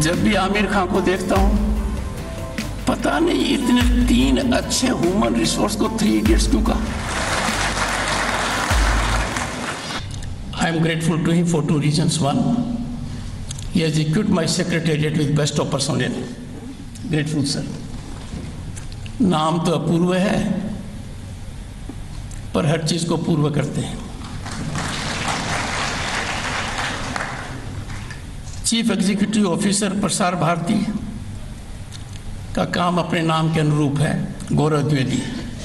जब भी आमिर खान को देखता हूं, पता नहीं इतने 3 अच्छे ह्यूमन रिसोर्स को 3 इडियट्स क्यों कहा। I am grateful to him for 2 reasons. One, he has equipped my secretariat with best of personnel. Grateful, sir. नाम तो अपूर्व है, पर हर चीज को पूर्व करते हैं। Chief executive officer Prasar Bharati का काम अपने नाम के अनुरूप है, गौरव द्विवेदी।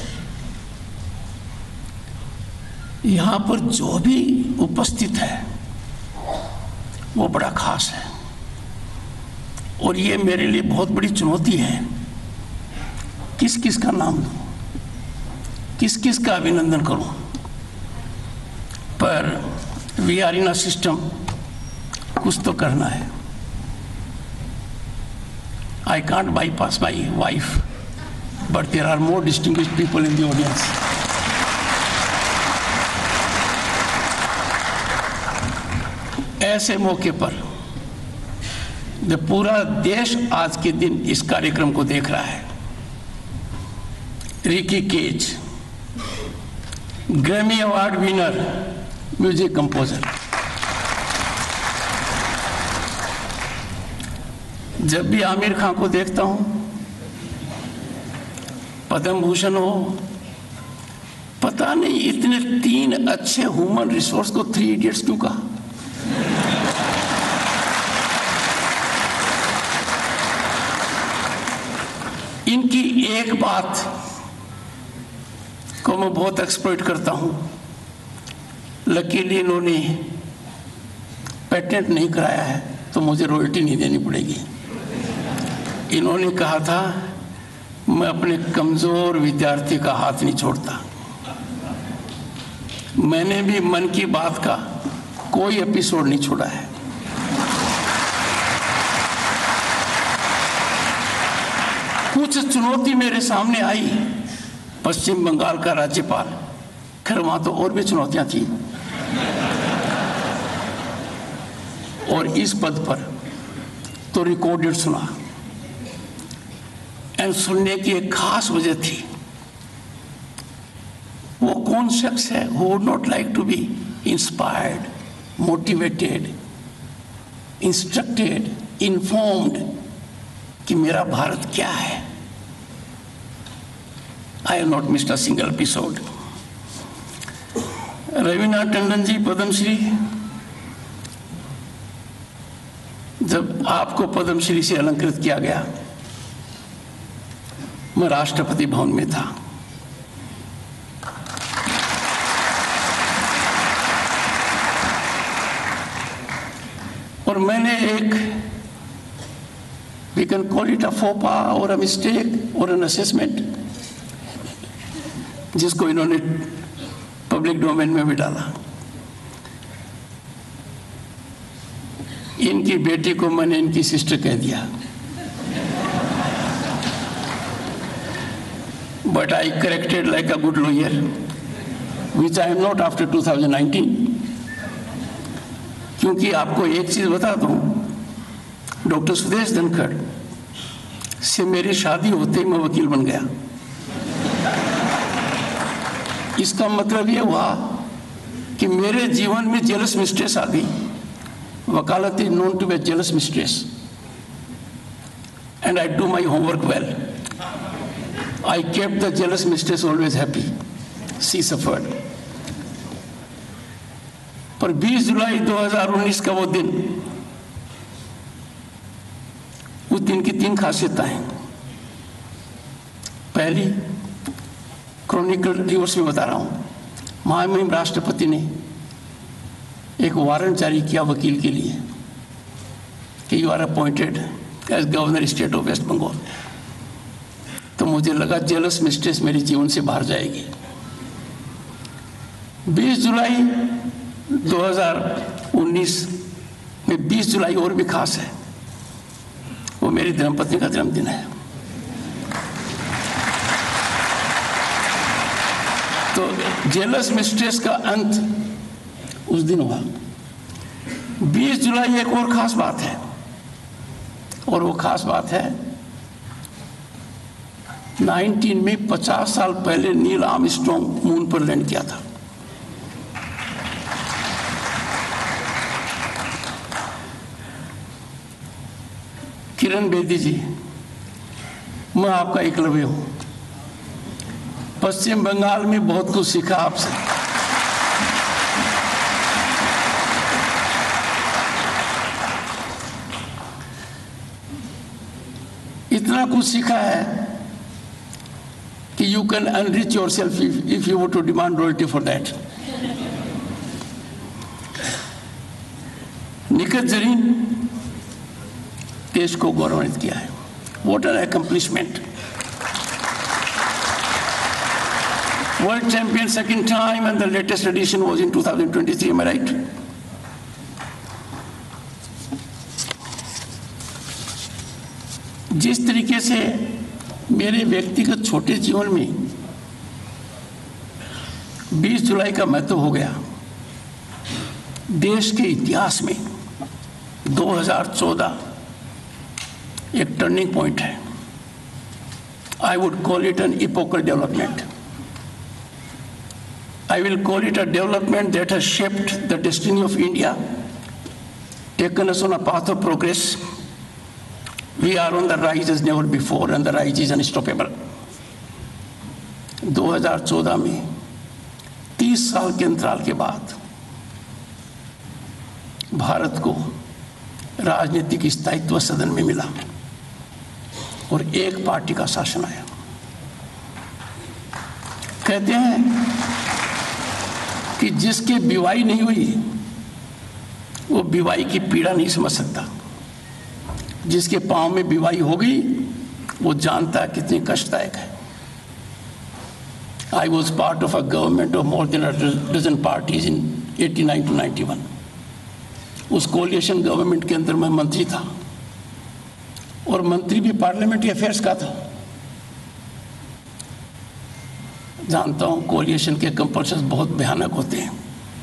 यहां पर जो भी उपस्थित है वो बड़ा खास है, और ये मेरे लिए बहुत बड़ी चुनौती है, किस किस का नाम दूं, किस किस का अभिनंदन करूं। पर we are in a system, कुछ तो करना है। I can't bypass my wife, but there are more distinguished people in the audience. ऐसे मौके पर जब पूरा देश आज के दिन इस कार्यक्रम को देख रहा है, Ricky Kej, Grammy award winner, music composer, जब भी आमिर खान को देखता हूं, पद्म भूषण हो, पता नहीं इतने 3 अच्छे ह्यूमन रिसोर्स को 3 इडियट्स क्यों कहा। इनकी एक बात को मैं बहुत एक्सप्लॉइट करता हूं। लकीली इन्होंने पेटेंट नहीं कराया है, तो मुझे रॉयल्टी नहीं देनी पड़ेगी। इन्होंने कहा था, मैं अपने कमजोर विद्यार्थी का हाथ नहीं छोड़ता। मैंने भी मन की बात का कोई एपिसोड नहीं छोड़ा है। कुछ चुनौती मेरे सामने आई, पश्चिम बंगाल का राज्यपाल, खैर वहां तो और भी चुनौतियां थी, और इस पद पर तो रिकॉर्डेड सुना। एंड सुनने की एक खास वजह थी, वो कौन शख्स है who would not like to be inspired, motivated, instructed, informed कि मेरा भारत क्या है। I have not missed a single episode. Ravinath Tandon ji, Padmashri, जब आपको पद्मश्री से अलंकृत किया गया, मैं राष्ट्रपति भवन में था। और मैंने एक, we can call it a faux pas or a mistake or an assessment, जिसको इन्होंने पब्लिक डोमेन में भी डाला। इनकी बेटी को मैंने इनकी सिस्टर कह दिया, but I corrected like a good lawyer, which I am not after 2019. क्योंकि आपको एक चीज बता दूं, डॉक्टर सुदेश धनखड़ से मेरी शादी होते ही मैं वकील बन गया। इसका मतलब ये हुआ कि मेरे जीवन में जेलस मिस्ट्रेस आ गई। वकालत is known to be jealous mistress, and I do my homework well. I kept the jealous mistress always happy. She suffered. पर 20 जुलाई 2019 का वो दिन, उस दिन की 3 खासियतें हैं। पहली, क्रॉनिकल रिवर्स में बता रहा हूं, महामहिम राष्ट्रपति ने एक वारंट जारी किया वकील के लिए कि you are appointed as governor state of West Bengal. तो मुझे लगा जेलस मिस्ट्रेस मेरे जीवन से बाहर जाएगी। 20 जुलाई 2019 में 20 जुलाई और भी खास है, वो मेरी धर्मपत्नी का जन्मदिन है। तो जेलस मिस्ट्रेस का अंत उस दिन हुआ। 20 जुलाई एक और खास बात है, और वो खास बात है 19 में 50 साल पहले नील आर्मस्ट्रॉन्ग मून पर लैंड किया था। किरण बेदी जी, मैं आपका एकलव्य हूं। पश्चिम बंगाल में बहुत कुछ सीखा आपसे। इतना कुछ सीखा है कि you can enrich yourself if you want to demand royalty for that. Nikhat Zareen देश को गौरवान्वित किया है। What an accomplishment! World champion second time, and the latest edition was in 2023. Am I right? जिस तरीके से मेरे व्यक्तिगत छोटे जीवन में 20 जुलाई का महत्व हो गया, देश के इतिहास में 2014 एक टर्निंग पॉइंट है। I would call it an epochal development. I will call it a development that has shaped the destiny of India, taken us on a path of progress. We are on the rise as never before, and the rise is unstoppable. 2014 में 30 साल के अंतराल के बाद भारत को राजनीतिक स्थायित्व सदन में मिला और एक पार्टी का शासन आया। कहते हैं कि जिसके विवाही नहीं हुई वो विवाही की पीड़ा नहीं समझ सकता, जिसके पांव में विवाही हो गई वो जानता है कितनी कष्टदायक है। I was part of a government of more than a dozen parties in 89 to 91. उस कोलिएशन गवर्नमेंट के अंदर मैं मंत्री था और मंत्री भी पार्लियामेंट्री अफेयर्स का था। जानता हूं कोलिएशन के कंपल्शंस बहुत भयानक होते हैं।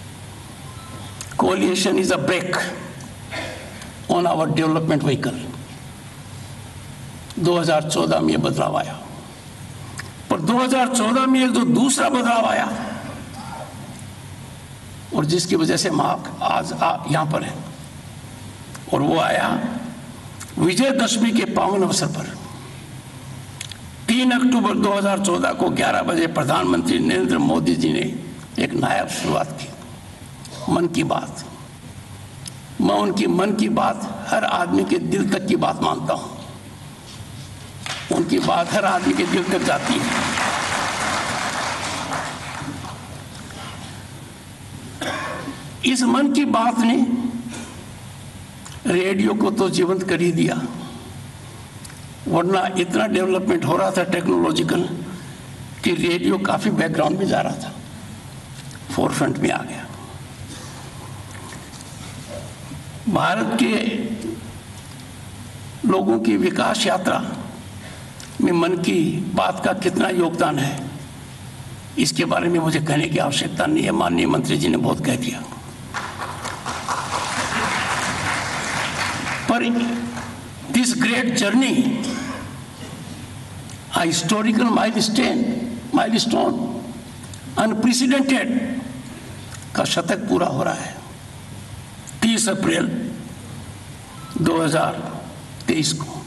Coalition is a brake on our development vehicle. 2014 में यह बदलाव आया, पर 2014 में एक जो दूसरा बदलाव आया और जिसकी वजह से हम आज यहां पर हैं, और वो आया विजयदशमी के पावन अवसर पर। 3 अक्टूबर 2014 को 11 बजे प्रधानमंत्री नरेंद्र मोदी जी ने एक नायाब शुरुआत की, मन की बात। मैं उनकी मन की बात हर आदमी के दिल तक की बात मानता हूं। उनकी बात हर आदमी के दिल तक जाती है। इस मन की बात ने रेडियो को तो जीवंत कर ही दिया, वरना इतना डेवलपमेंट हो रहा था टेक्नोलॉजिकल कि रेडियो काफी बैकग्राउंड में जा रहा था, फोरफ्रंट में आ गया। भारत के लोगों की विकास यात्रा में मन की बात का कितना योगदान है, इसके बारे में मुझे कहने की आवश्यकता नहीं है। माननीय मंत्री जी ने बहुत कह दिया। पर this great journey, a historical milestone, unprecedented का शतक पूरा हो रहा है। 30 अप्रैल 2023 को